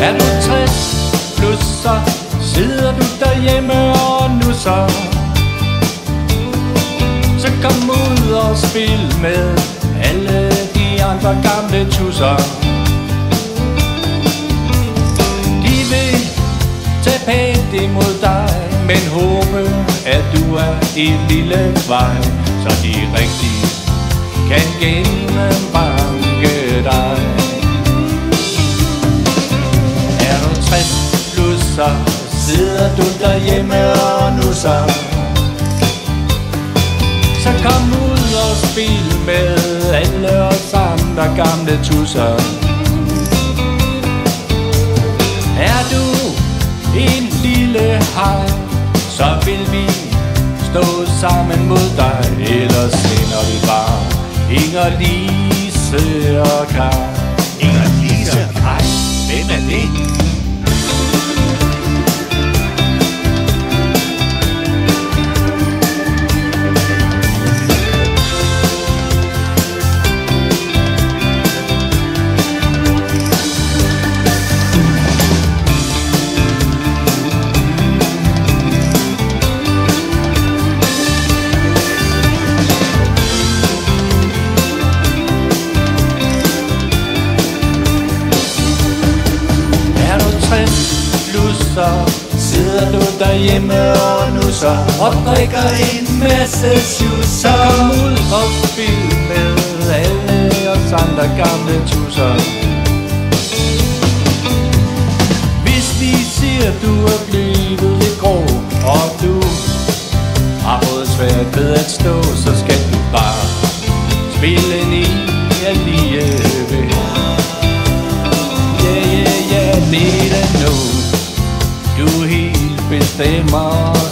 Er du 60 plus, så sidder du derhjemme og nusser. Så kom ud og spil med alle de andre gamle tusser. De vil tage pænt imod dig, men håbe, at du er i lille vej, så de rigtig kan gennembanke dig. Er du 60 plus, så sidder du derhjemme og nusser. Så kom ud og spil med alle os andre gamle tusser. Er du en lille haj, så vil vi stå sammen mod dig. Ellers sender vi bare Inger, Lise og Kaj. Inger, Lise og Kaj? Hvem er det? Så sidder du derhjemme og nusser og drikker en masse sjus. Så kom ud og spil med alle os andre gamle tusser. Hvis de siger, du er blevet lidt grå, og du har fået svært ved at stå, så skal du bare spille i alligevel. Yeah, yeah, yeah, det er noget du helt bestemmer.